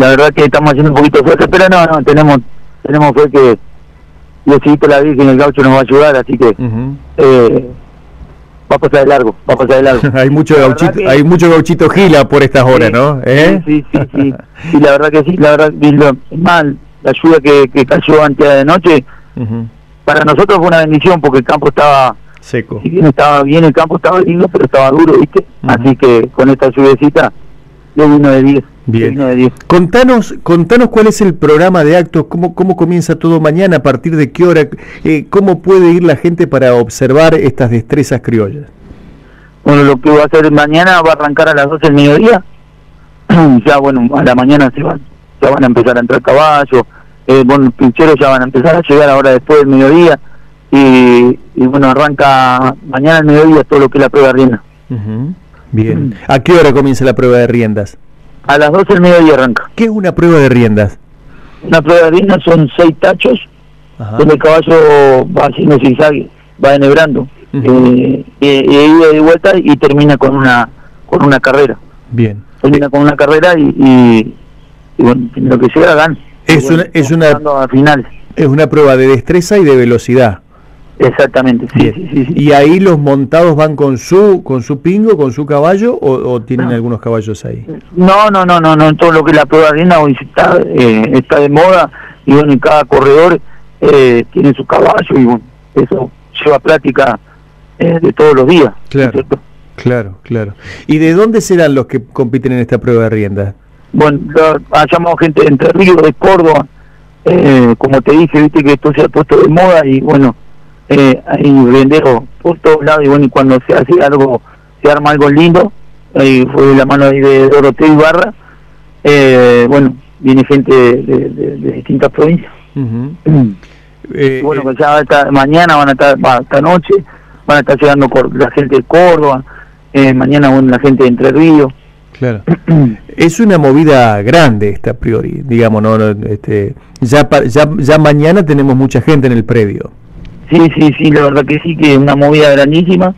la verdad que estamos haciendo un poquito de fuerza, pero no, tenemos fe que Diosito, la Virgen, el Gaucho nos va a ayudar, así que va a pasar de largo. Hay mucho gauchito Gila por estas horas, sí, ¿no? Sí, y la verdad que sí, la verdad, mal, la lluvia que cayó antes de noche, para nosotros fue una bendición, porque el campo estaba seco. Si bien estaba bien, el campo estaba lindo, pero estaba duro, ¿viste? Así que con esta lluviecita, yo vino de 10. Bien. Contanos cuál es el programa de actos, cómo comienza todo mañana, a partir de qué hora, cómo puede ir la gente para observar estas destrezas criollas. Bueno, lo que va a hacer mañana va a arrancar a las 12 del mediodía. Ya, bueno, a la mañana ya van a empezar a entrar caballos, bueno, los pincheros ya van a empezar a llegar ahora después del mediodía, y bueno, arranca mañana al mediodía todo lo que es la prueba de rienda. Bien. ¿A qué hora comienza la prueba de riendas? A las 12 del mediodía arranca. ¿Qué es una prueba de riendas? Una prueba de riendas son 6 tachos, donde el caballo va haciendo zigzag, va enhebrando, y ida y vuelta, y termina con una carrera. Bien. Termina con una carrera y bueno, lo que llega gana. Es una prueba de destreza y de velocidad. Exactamente, sí. ¿Y ahí los montados van con su pingo, con su caballo, o tienen algunos caballos ahí? No, todo lo que es la prueba de arena hoy está de moda, y bueno, y cada corredor tiene su caballo, y bueno, eso lleva práctica de todos los días. Claro. ¿Y de dónde serán los que compiten en esta prueba de riendas? Bueno, llamado gente de Entre Ríos, de Córdoba, como te dije, viste que esto se ha puesto de moda, y bueno, hay renderos por todos lados, y bueno, y cuando se hace algo, se arma algo lindo, ahí fue de la mano ahí de Doroteo Ibarra, bueno, viene gente de distintas provincias. Bueno, pues ya mañana van a estar, esta noche van a estar llegando la gente de Córdoba, mañana bueno, la gente de Entre Ríos. Claro. Es una movida grande esta, a priori, digamos, ¿no? Ya mañana tenemos mucha gente en el predio. Sí, la verdad que sí, que es una movida grandísima,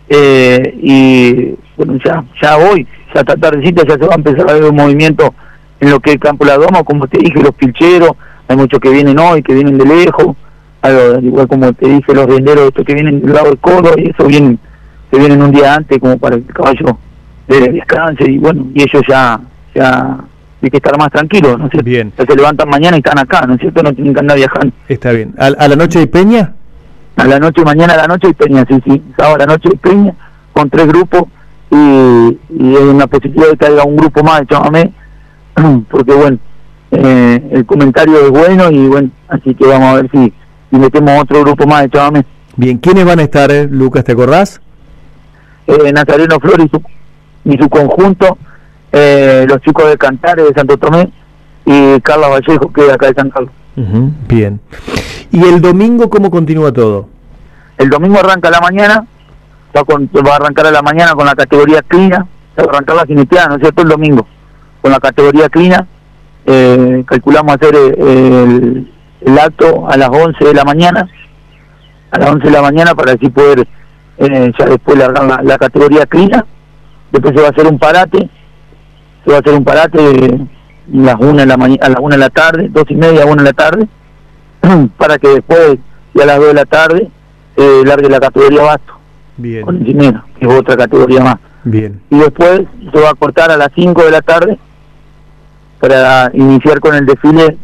y bueno, ya hoy, ya esta tardecita ya se va a empezar a ver un movimiento en lo que es el Campo La Doma, como te dije, los pilcheros, hay muchos que vienen hoy, que vienen de lejos, igual como te dije, los renderos estos que vienen del lado del Córdoba, y eso se vienen un día antes como para que el caballo descanse, y bueno, y ellos ya hay que estar más tranquilos, ¿no es cierto? Bien. Ya se levantan mañana y están acá, ¿no es cierto? No tienen que andar viajando. Está bien. ¿A la noche hay peña? Mañana a la noche hay peña, sí. Sábado a la noche hay peña, con 3 grupos, y hay una posibilidad de que haya un grupo más de chamamé, porque bueno, el comentario es bueno, y bueno, así que vamos a ver si metemos otro grupo más de chamamé. Bien, ¿quiénes van a estar, Lucas, te acordás? Nazareno Flores y su conjunto, los chicos de Cantares de Santo Tomé, y Carlos Vallejo, que es de acá de San Carlos. Bien. ¿Y el domingo cómo continúa todo? El domingo arranca a la mañana, va a arrancar a la mañana con la categoría clina, va a arrancar la jineteada, ¿no es cierto?, el domingo, con la categoría clina. Calculamos hacer el acto a las 11 de la mañana, para así poder ya después largar la categoría clina. Después se va a hacer un parate, a las 1 de la tarde, 2:30, 1 de la tarde, para que después, ya a las 2 de la tarde, largue la categoría basto. Bien. Con encimera, que es otra categoría más. Bien. Y después se va a cortar a las 5 de la tarde para iniciar con el desfile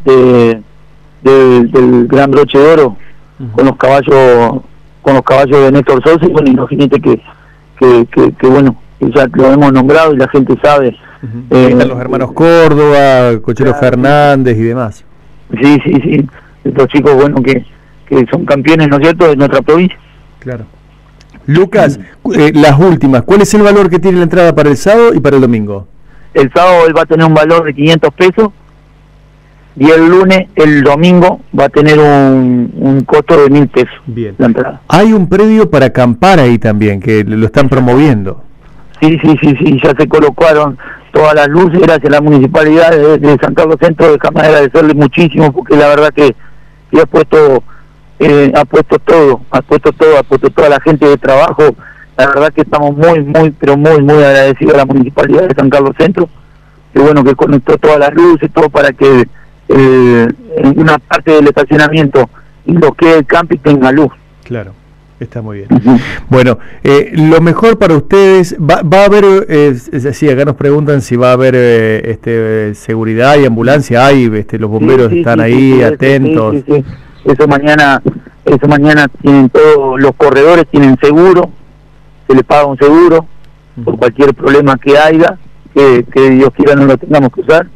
del Gran Broche de Oro, con los caballos de Néstor Sosa, y bueno, y los jinetes que bueno, que ya lo hemos nombrado y la gente sabe. Están los hermanos Córdoba, Cochero Fernández y demás. Sí, estos chicos, bueno, que son campeones, ¿no es cierto?, de nuestra provincia. Claro. Lucas, las últimas, ¿cuál es el valor que tiene la entrada para el sábado y para el domingo? El sábado él va a tener un valor de 500 pesos, y el domingo va a tener un costo de 1.000 pesos. Bien. La entrada. Hay un predio para acampar ahí también, que lo están promoviendo. Sí, ya se colocaron todas las luces, gracias a la municipalidad de San Carlos Centro. Déjame agradecerle muchísimo, porque la verdad que ha puesto toda la gente de trabajo. La verdad que estamos muy agradecidos a la municipalidad de San Carlos Centro, bueno, que conectó todas las luces, todo para que en una parte del estacionamiento y lo que es el camping tenga luz. Claro. Está muy bien. Bueno, lo mejor para ustedes, va a haber, sí, acá nos preguntan si va a haber seguridad y ambulancia, hay, los bomberos están ahí atentos. Sí. Eso mañana tienen todos los corredores, tienen seguro, se les paga un seguro por cualquier problema que haya, que Dios quiera no lo tengamos que usar,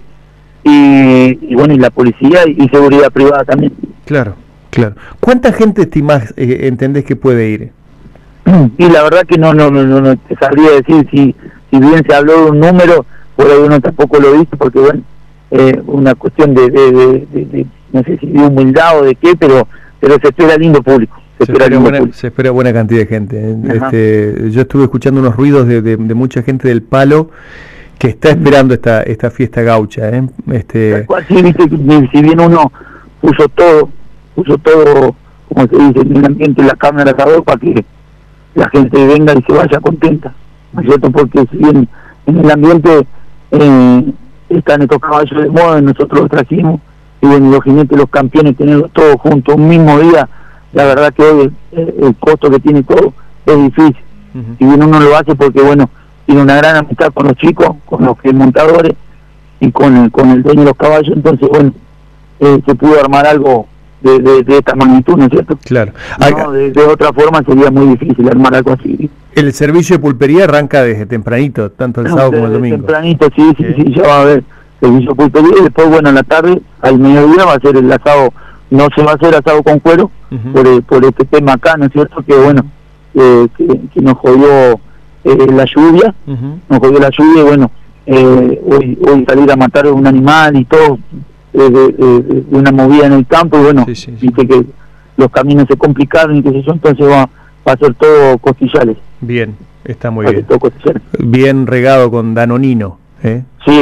y bueno, y la policía y seguridad privada también. Claro. ¿Cuánta gente estimás, entendés que puede ir? Y la verdad que no te sabría decir si bien se habló de un número, por ahí uno tampoco lo dice, porque bueno, una cuestión de no sé si de humildad o de qué, pero se espera lindo público. Se espera buena cantidad de gente. Yo estuve escuchando unos ruidos de mucha gente del Palo que está esperando esta fiesta gaucha. Tal cual, sí, viste, si bien uno puso todo, como se dice, en el ambiente, en la cámara de asador, para que la gente venga y se vaya contenta, ¿no es cierto? Porque si bien en el ambiente están estos caballos de moda, nosotros los trajimos, y bueno, los jinetes, los campeones, tenerlos todos juntos un mismo día, la verdad que hoy el costo que tiene todo es difícil. Si bien uno lo hace porque, bueno, tiene una gran amistad con los chicos, con los montadores y con el dueño de los caballos, entonces, bueno, se pudo armar algo de esta magnitud, ¿no es cierto? Claro. No, de otra forma sería muy difícil armar algo así. El servicio de pulpería arranca desde tempranito, tanto el sábado como el domingo. Tempranito, sí, ya va a haber servicio de pulpería, y después, bueno, en la tarde, al mediodía va a ser el asado. No se va a hacer asado con cuero, por este tema acá, ¿no es cierto? Que bueno, que nos jodió la lluvia, y bueno, hoy salir a matar un animal y todo, de una movida en el campo, y bueno, viste que los caminos se complicaron y qué sé yo, entonces va a ser todo costillales. Bien, está muy bien. Bien regado con danonino. Sí.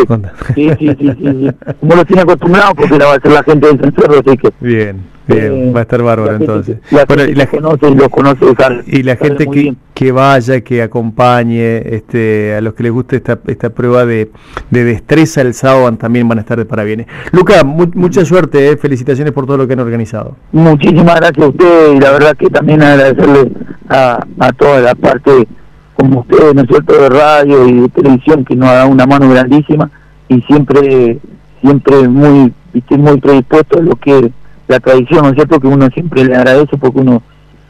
Como lo tiene acostumbrado, porque la va a hacer la gente del cencerro, así que... Bien, va a estar bárbaro entonces. La gente los conoce usar. Y la gente que vaya, que acompañe, a los que les guste esta prueba de destreza el sábado, también van a estar de parabienes. Luca, mucha suerte, felicitaciones por todo lo que han organizado. Muchísimas gracias a ustedes, y la verdad que también agradecerle a toda la parte, como ustedes, ¿no es cierto?, de radio y de televisión, que nos ha dado una mano grandísima, y siempre muy predispuesto a lo que es la tradición, ¿no es cierto?, que uno siempre le agradece, porque uno,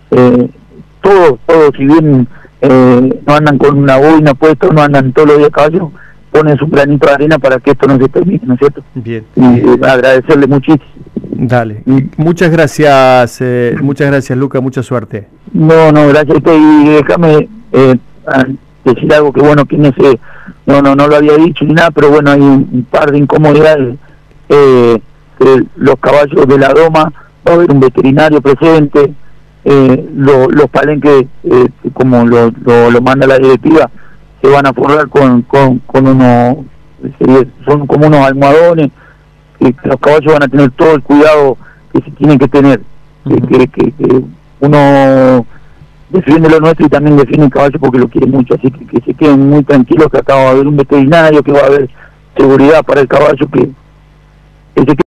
todos, si bien no andan con una boina puesta, no andan todos los días a caballo, ponen su granito de arena para que esto no se termine, ¿no es cierto? Bien. Y agradecerle muchísimo. Dale. Muchas gracias, Luca, mucha suerte. No, gracias a usted, y déjame decir algo que bueno, que no lo había dicho ni nada, pero bueno, hay un par de incomodidades. Que los caballos de la doma, va a haber un veterinario presente, los palenques, como lo manda la directiva, se van a forrar con unos, son como unos almohadones, que los caballos van a tener todo el cuidado que se tienen que tener, que uno defiende lo nuestro y también defiende el caballo porque lo quiere mucho, así que se queden muy tranquilos, que acá va a haber un veterinario, que va a haber seguridad para el caballo, que